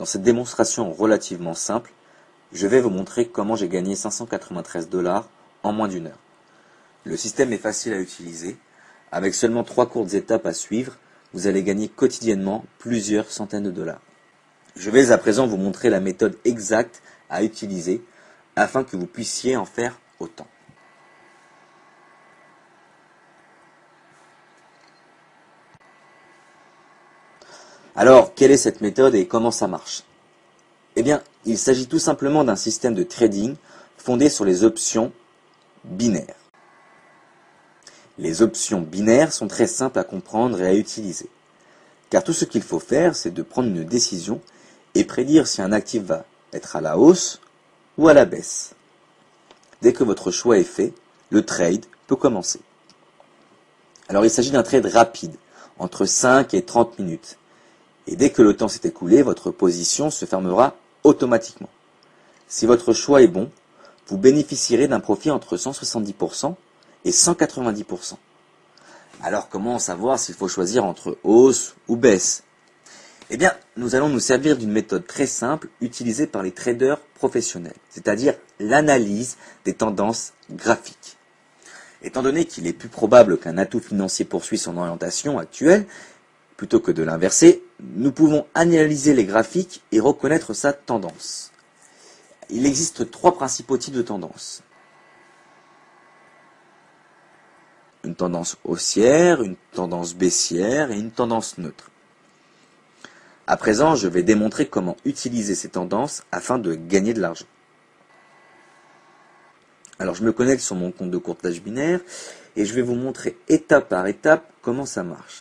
Dans cette démonstration relativement simple, je vais vous montrer comment j'ai gagné 593 $ en moins d'une heure. Le système est facile à utiliser. Avec seulement 3 courtes étapes à suivre, vous allez gagner quotidiennement plusieurs centaines de dollars. Je vais à présent vous montrer la méthode exacte à utiliser afin que vous puissiez en faire autant. Alors, quelle est cette méthode et comment ça marche? Eh bien, il s'agit tout simplement d'un système de trading fondé sur les options binaires. Les options binaires sont très simples à comprendre et à utiliser. Car tout ce qu'il faut faire, c'est de prendre une décision et prédire si un actif va être à la hausse ou à la baisse. Dès que votre choix est fait, le trade peut commencer. Alors il s'agit d'un trade rapide, entre 5 et 30 minutes. Et dès que le temps s'est écoulé, votre position se fermera automatiquement. Si votre choix est bon, vous bénéficierez d'un profit entre 170% et 190%. Alors comment savoir s'il faut choisir entre hausse ou baisse? Eh bien, nous allons nous servir d'une méthode très simple utilisée par les traders professionnels, c'est-à-dire l'analyse des tendances graphiques. Étant donné qu'il est plus probable qu'un atout financier poursuive son orientation actuelle, plutôt que de l'inverser, nous pouvons analyser les graphiques et reconnaître sa tendance. Il existe 3 principaux types de tendances. Une tendance haussière, une tendance baissière et une tendance neutre. À présent, je vais démontrer comment utiliser ces tendances afin de gagner de l'argent. Alors, je me connecte sur mon compte de courtage binaire et je vais vous montrer étape par étape comment ça marche.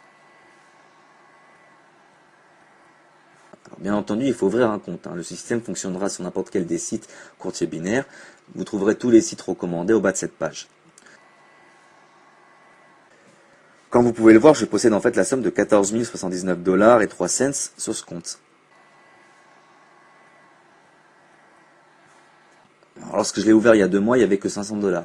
Alors, bien entendu, il faut ouvrir un compte. Le système fonctionnera sur n'importe quel des sites courtiers binaires. Vous trouverez tous les sites recommandés au bas de cette page. Comme vous pouvez le voir, je possède en fait la somme de 14 079 $ et 3 cents sur ce compte. Alors, lorsque je l'ai ouvert il y a 2 mois, il n'y avait que 500 $.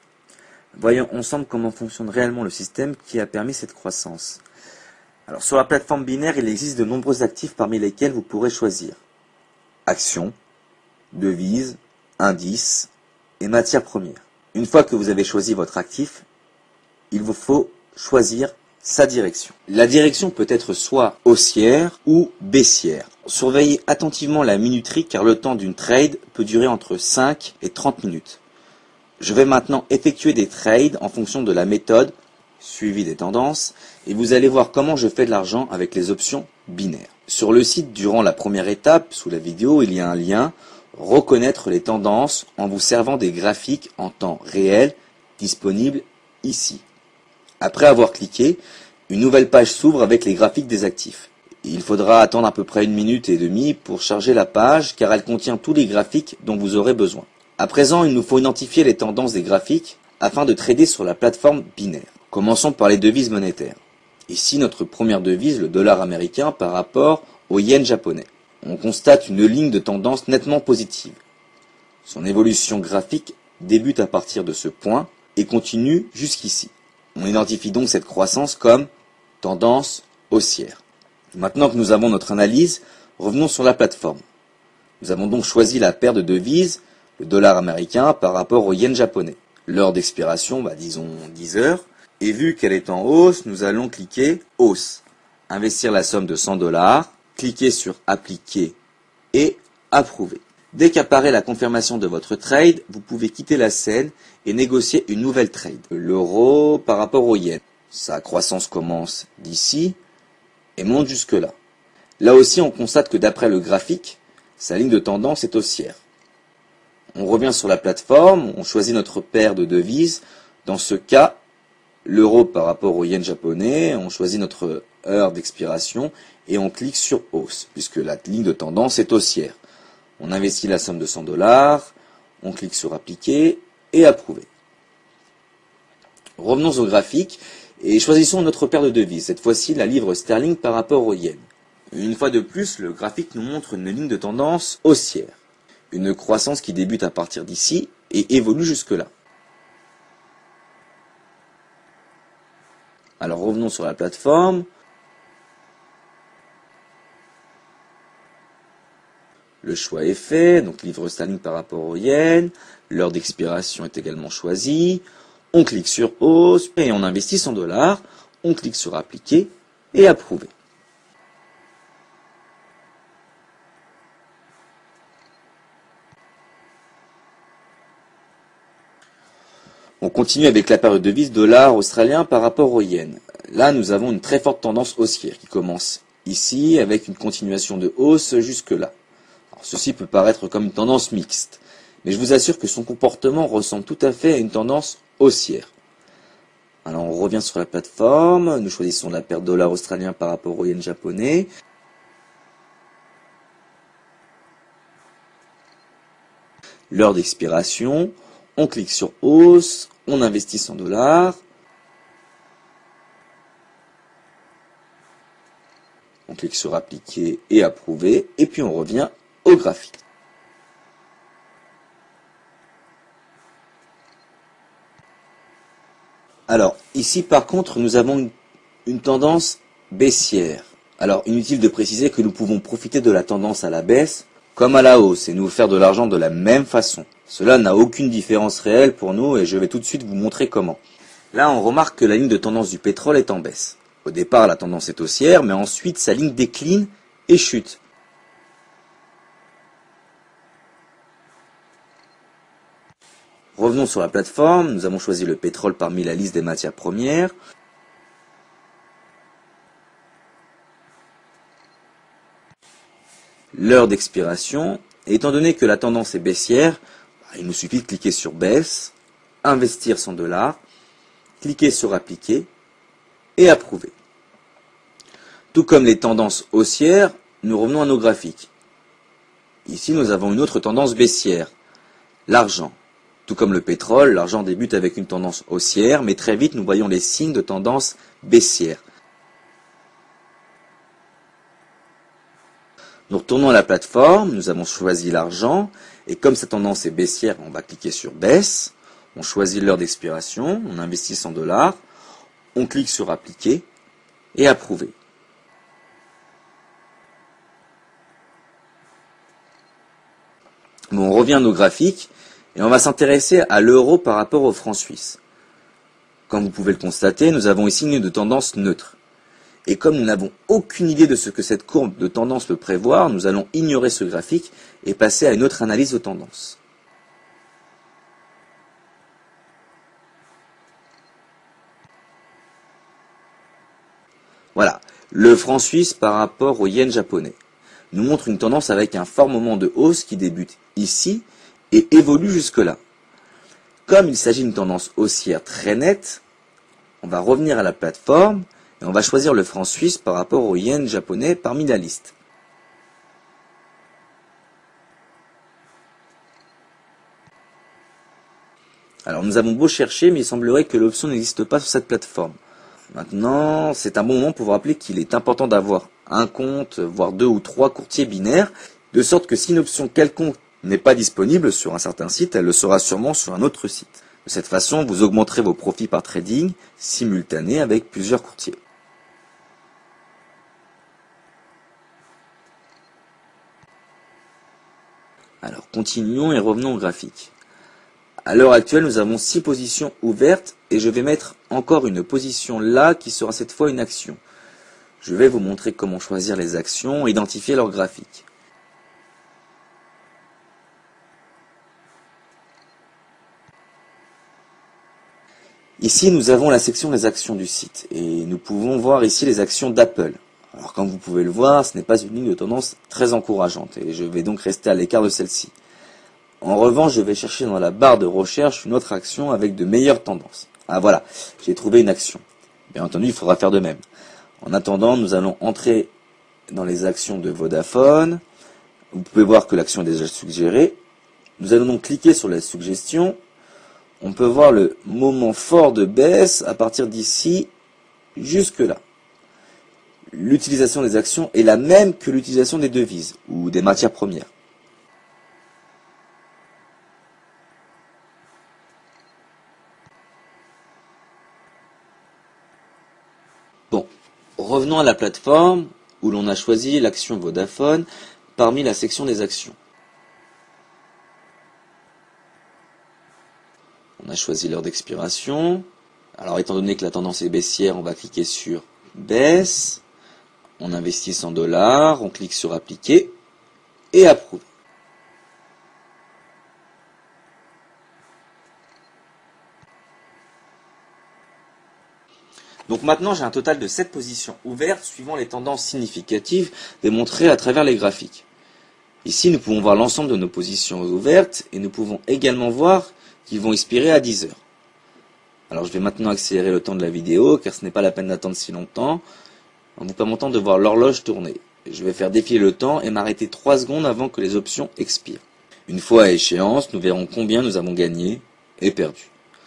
Voyons ensemble comment fonctionne réellement le système qui a permis cette croissance. Alors, sur la plateforme binaire, il existe de nombreux actifs parmi lesquels vous pourrez choisir actions, devises, indices et matières premières. Une fois que vous avez choisi votre actif, il vous faut choisir sa direction. La direction peut être soit haussière ou baissière. Surveillez attentivement la minuterie car le temps d'une trade peut durer entre 5 et 30 minutes. Je vais maintenant effectuer des trades en fonction de la méthode suivi des tendances et vous allez voir comment je fais de l'argent avec les options binaires. Sur le site, durant la première étape, sous la vidéo, il y a un lien « Reconnaître les tendances » en vous servant des graphiques en temps réel disponibles ici. Après avoir cliqué, une nouvelle page s'ouvre avec les graphiques des actifs. Il faudra attendre à peu près 1 minute et demie pour charger la page car elle contient tous les graphiques dont vous aurez besoin. À présent, il nous faut identifier les tendances des graphiques afin de trader sur la plateforme binaire. Commençons par les devises monétaires. Ici, notre première devise, le dollar américain par rapport au yen japonais. On constate une ligne de tendance nettement positive. Son évolution graphique débute à partir de ce point et continue jusqu'ici. On identifie donc cette croissance comme tendance haussière. Maintenant que nous avons notre analyse, revenons sur la plateforme. Nous avons donc choisi la paire de devises, le dollar américain par rapport au yen japonais. L'heure d'expiration, disons 10 heures. Et vu qu'elle est en hausse, nous allons cliquer hausse. Investir la somme de 100 $, cliquez sur appliquer et approuver. Dès qu'apparaît la confirmation de votre trade, vous pouvez quitter la scène et négocier une nouvelle trade. L'euro par rapport au yen. Sa croissance commence d'ici et monte jusque là. Là aussi, on constate que d'après le graphique, sa ligne de tendance est haussière. On revient sur la plateforme, on choisit notre paire de devises. Dans ce cas, l'euro par rapport au yen japonais, on choisit notre heure d'expiration et on clique sur hausse, puisque la ligne de tendance est haussière. On investit la somme de 100 $, on clique sur appliquer et approuver. Revenons au graphique et choisissons notre paire de devises, cette fois-ci la livre sterling par rapport au yen. Une fois de plus, le graphique nous montre une ligne de tendance haussière, une croissance qui débute à partir d'ici et évolue jusque-là. Alors revenons sur la plateforme. Le choix est fait, donc livre sterling par rapport au yen, l'heure d'expiration est également choisie. On clique sur hausse et on investit 100 $. On clique sur appliquer et approuver. On continue avec la période de devise dollar australien par rapport au yen. Là, nous avons une très forte tendance haussière qui commence ici avec une continuation de hausse jusque-là. Alors, ceci peut paraître comme une tendance mixte, mais je vous assure que son comportement ressemble tout à fait à une tendance haussière. Alors on revient sur la plateforme, nous choisissons la paire dollar australien par rapport au yen japonais. L'heure d'expiration, on clique sur hausse, on investit 100 $. On clique sur appliquer et approuver, et puis on revient au graphique. Alors, ici par contre, nous avons une tendance baissière. Alors, inutile de préciser que nous pouvons profiter de la tendance à la baisse comme à la hausse et nous faire de l'argent de la même façon. Cela n'a aucune différence réelle pour nous et je vais tout de suite vous montrer comment. Là, on remarque que la ligne de tendance du pétrole est en baisse. Au départ, la tendance est haussière, mais ensuite, sa ligne décline et chute. Revenons sur la plateforme, nous avons choisi le pétrole parmi la liste des matières premières. L'heure d'expiration, et étant donné que la tendance est baissière, il nous suffit de cliquer sur baisse, investir 100 $, cliquer sur appliquer et approuver. Tout comme les tendances haussières, nous revenons à nos graphiques. Ici, nous avons une autre tendance baissière, l'argent. Tout comme le pétrole, l'argent débute avec une tendance haussière, mais très vite nous voyons les signes de tendance baissière. Nous retournons à la plateforme, nous avons choisi l'argent, et comme sa tendance est baissière, on va cliquer sur baisse, on choisit l'heure d'expiration, on investit 100 $, on clique sur appliquer et approuver. Bon, on revient à nos graphiques, et on va s'intéresser à l'euro par rapport au franc suisse. Comme vous pouvez le constater, nous avons ici une ligne de tendance neutre. Et comme nous n'avons aucune idée de ce que cette courbe de tendance peut prévoir, nous allons ignorer ce graphique et passer à une autre analyse de tendance. Voilà, le franc suisse par rapport au yen japonais nous montre une tendance avec un fort moment de hausse qui débute ici et évolue jusque-là. Comme il s'agit d'une tendance haussière très nette, on va revenir à la plateforme et on va choisir le franc suisse par rapport au yen japonais parmi la liste. Alors nous avons beau chercher, mais il semblerait que l'option n'existe pas sur cette plateforme. Maintenant, c'est un bon moment pour vous rappeler qu'il est important d'avoir un compte, voire 2 ou 3 courtiers binaires, de sorte que si une option quelconque n'est pas disponible sur un certain site, elle le sera sûrement sur un autre site. De cette façon, vous augmenterez vos profits par trading simultané avec plusieurs courtiers. Alors continuons et revenons au graphique. À l'heure actuelle, nous avons 6 positions ouvertes et je vais mettre encore une position là qui sera cette fois une action. Je vais vous montrer comment choisir les actions et identifier leur graphique. Ici, nous avons la section des actions du site et nous pouvons voir ici les actions d'Apple. Alors comme vous pouvez le voir, ce n'est pas une ligne de tendance très encourageante et je vais donc rester à l'écart de celle-ci. En revanche, je vais chercher dans la barre de recherche une autre action avec de meilleures tendances. Ah voilà, j'ai trouvé une action. Bien entendu, il faudra faire de même. En attendant, nous allons entrer dans les actions de Vodafone. Vous pouvez voir que l'action est déjà suggérée. Nous allons donc cliquer sur la suggestion. On peut voir le moment fort de baisse à partir d'ici jusque là. L'utilisation des actions est la même que l'utilisation des devises ou des matières premières. Bon, revenons à la plateforme où l'on a choisi l'action Vodafone parmi la section des actions. On a choisi l'heure d'expiration. Alors étant donné que la tendance est baissière, on va cliquer sur baisse. On investit 100 $, on clique sur appliquer et approuver. Donc maintenant j'ai un total de 7 positions ouvertes suivant les tendances significatives démontrées à travers les graphiques. Ici nous pouvons voir l'ensemble de nos positions ouvertes et nous pouvons également voir qu'ils vont expirer à 10 heures. Alors je vais maintenant accélérer le temps de la vidéo car ce n'est pas la peine d'attendre si longtemps en vous permettant de voir l'horloge tourner. Je vais faire défiler le temps et m'arrêter 3 secondes avant que les options expirent. Une fois à échéance, nous verrons combien nous avons gagné et perdu.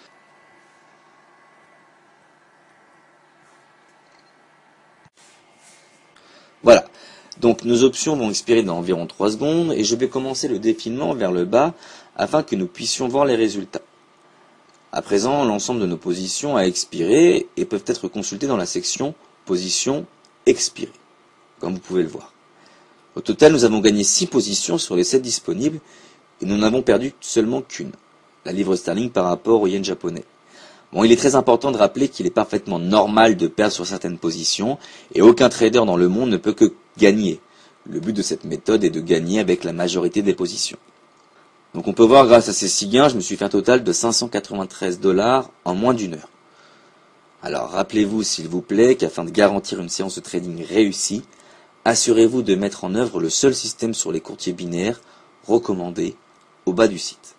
Voilà, donc nos options vont expirer dans environ 3 secondes et je vais commencer le défilement vers le bas afin que nous puissions voir les résultats. À présent, l'ensemble de nos positions a expiré et peuvent être consultées dans la section Positions expirées, comme vous pouvez le voir. Au total, nous avons gagné 6 positions sur les 7 disponibles et nous n'avons perdu seulement qu'une, la livre sterling par rapport au yen japonais. Bon, il est très important de rappeler qu'il est parfaitement normal de perdre sur certaines positions et aucun trader dans le monde ne peut que gagner. Le but de cette méthode est de gagner avec la majorité des positions. Donc on peut voir grâce à ces 6 gains, je me suis fait un total de 593 $ en moins d'une heure. Alors rappelez-vous s'il vous plaît qu'afin de garantir une séance de trading réussie, assurez-vous de mettre en œuvre le seul système sur les courtiers binaires recommandé au bas du site.